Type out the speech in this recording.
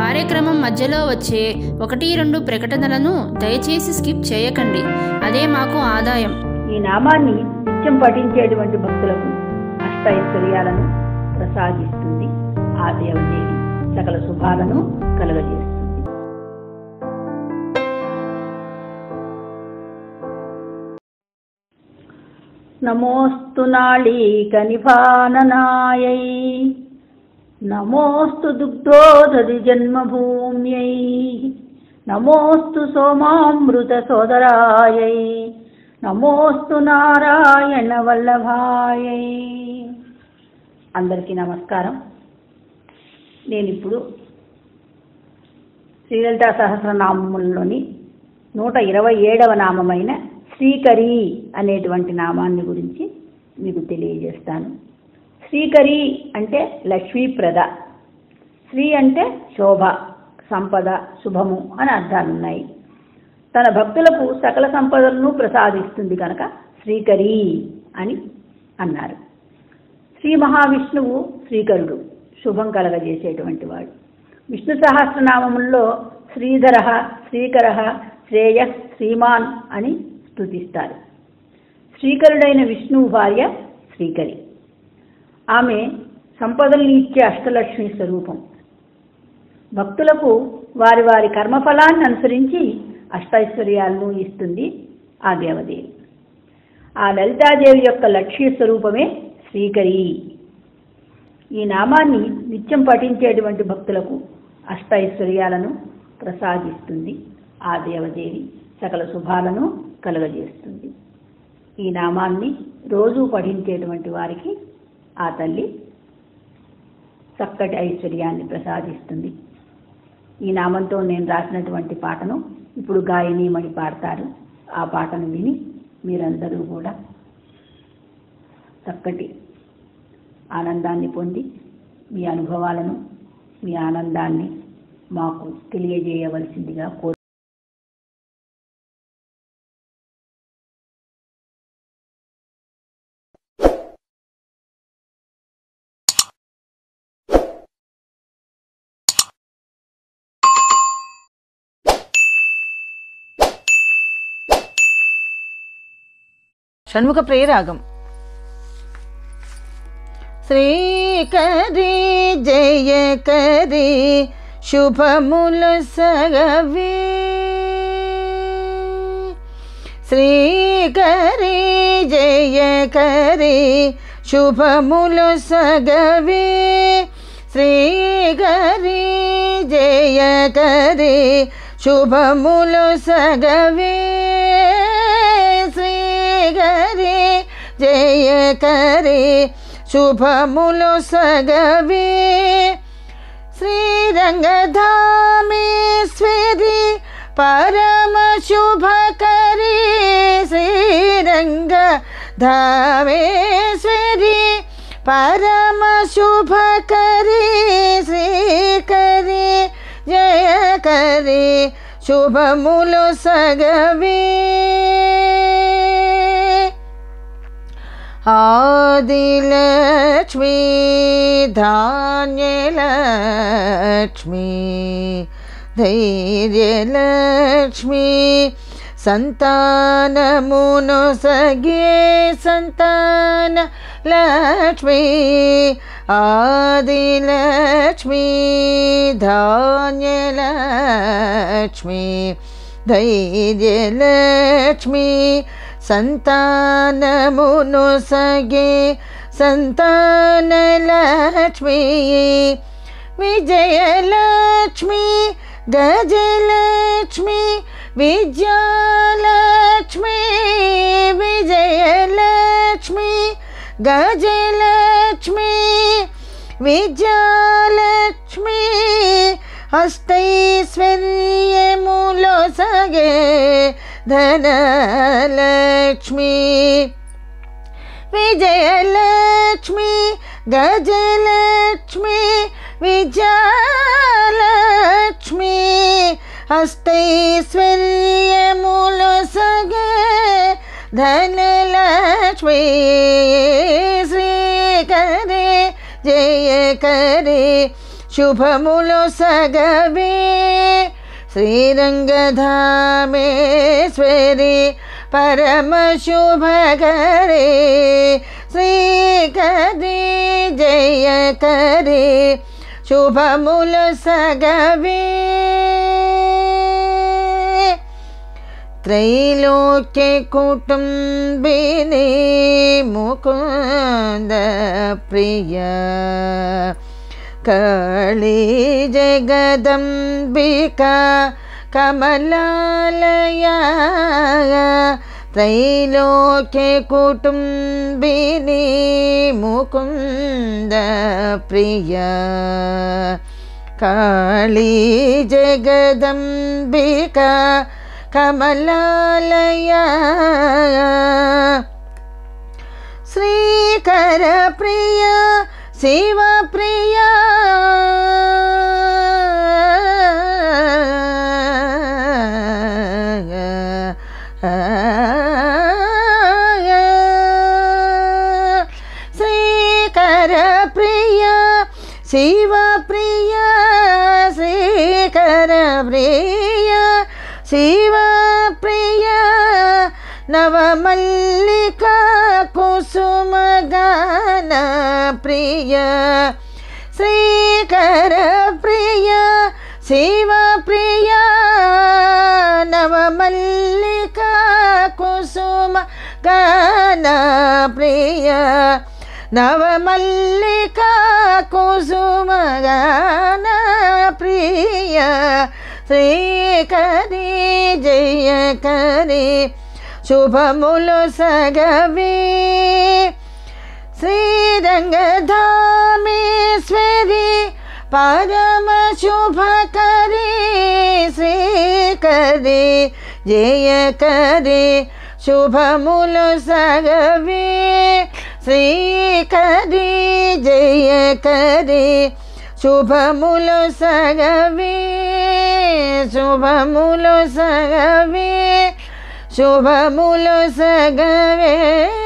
కార్యక్రమం మధ్యలో వచ్చే 1-2 ప్రకటనలను దయచేసి స్కిప్ చేయకండి. అదే మాకు ఆదాయం. ఈ నామాన్ని నిత్యం పఠించేటువంటి భక్తులకు అష్టైశ్వర్యాలను ప్రసాదిస్తుంది. ఆ దేవదేవి సకల శుభాలను కలుగజేస్తుంది. నమోస్తు నాళీకనిపాననాయై నమోస్తు దుగ్ధోదధి జన్మభూమ్యై నమోస్తు సోమామృత సోదరాయై నమోస్తు నారాయణ వల్లభాయై. అందరికీ నమస్కారం. నేను ఇప్పుడు శ్రీలలితా సహస్రనామములలోని 127వ నామమైన శ్రీకరి అనేటువంటి నామాన్ని గురించి మీకు తెలియజేస్తాను. శ్రీకరి అంటే లక్ష్మీప్రద, శ్రీ అంటే శోభ, సంపద, శుభము అని అర్థాలున్నాయి. తన భక్తులకు సకల సంపదలను ప్రసాదిస్తుంది కనుక శ్రీకరి అని అన్నారు. శ్రీ మహావిష్ణువు శ్రీకరుడు, శుభం కలగజేసేటువంటి వాడు. విష్ణు సహస్రనామముల్లో శ్రీధర, శ్రీకర, శ్రేయ, శ్రీమాన్ అని స్తుతిస్తారు. శ్రీకరుడైన విష్ణువు భార్య శ్రీకరి. ఆమె సంపదల్ని ఇచ్చే అష్టలక్ష్మి స్వరూపం. భక్తులకు వారి వారి కర్మఫలాన్ని అనుసరించి అష్టైశ్వర్యాలను ఇస్తుంది ఆ దేవదేవి. ఆ లలితాదేవి యొక్క లక్ష్మీ స్వరూపమే శ్రీకరి. ఈ నామాన్ని నిత్యం పఠించేటువంటి భక్తులకు అష్టైశ్వర్యాలను ప్రసాదిస్తుంది ఆ దేవదేవి, సకల శుభాలను కలుగజేస్తుంది. ఈ నామాన్ని రోజు పఠించేటువంటి వారికి ఆ తల్లి చక్కటి ఐశ్వర్యాన్ని ప్రసాదిస్తుంది. ఈ నామంతో నేను రాసినటువంటి పాటను ఇప్పుడు గాయనీమణి పాడతారు. ఆ పాటను విని మీరందరూ కూడా చక్కటి ఆనందాన్ని పొంది మీ అనుభవాలను, మీ ఆనందాన్ని మాకు తెలియజేయవలసిందిగా కోరు. షణ్ముఖ ప్రియరాగం. శ్రీకరి జయకరి శుభములు సగవే, శ్రీకరి జయకరి శుభములు సగవే, శ్రీకరి జయకరి శుభములు సగవే, శ్రీకరి జయకరి శుభములు సగవే, శ్రీరంగధామేశ్వరి పరమ శుభకరి, శ్రీరంగధామేశ్వరి పరమ శుభకరి, శ్రీకరి జయకరి శుభములు సగవే. ఆదిలక్ష్మి ధాన్యలక్ష్మి ధైర్యలక్ష్మి సంతానమును సగే సంతాన లక్ష్మి, ఆదిలక్ష్మి ధాన్యలక్ష్మి ధైర్యలక్ష్మి సంతానమును సగే సంతానలక్ష్మి, విజయలక్ష్మి గజలక్ష్మి విద్యాలక్ష్మి, విజయలక్ష్మి గజలక్ష్మి విద్యాలక్ష్మి అష్టైశ్వర్యములో సగే ధనలక్ష్మి, విజయలక్ష్మి గజలక్ష్మి విద్యాలక్ష్మి అష్టైశ్వర్యములు సగే ధనలక్ష్మి, శ్రీకరి జయకరి శుభములు సగవే శ్రీరంగధామేశ్వరి పరమ శుభకరే శ్రీకరి జయకరి శుభములు సగవే त्रैलोक्य कुटुंबिनी मुकुंद प्रिय काली जगदंबिका कमलालया त्रैलोक्य कुटुंबिनी मुकुंद प्रिय काली जगदंबिका कमलालया श्रीकर प्रिया शिव प्रिया श्रीकर प्रिया शिव प्रिया श्रीकर प्रिया शिव प्रिया नवमल्लिका कुसुम गान प्रिया श्रीकर प्रिया शिव प्रिया नवमल्लिका कुसुम गान प्रिया नवमल्लिका कुसुम गान प्रिया श्रीकरी जयकरी शुभमुलु सगवे श्रीरंगधामेश्वरी परम शुभकरी श्रीकरी जयकरी शुभमुलु सगवे श्रीकरी जयकरी शुभमुलु सगवे शुभमुलु सगवे शुभमुलु सगवे।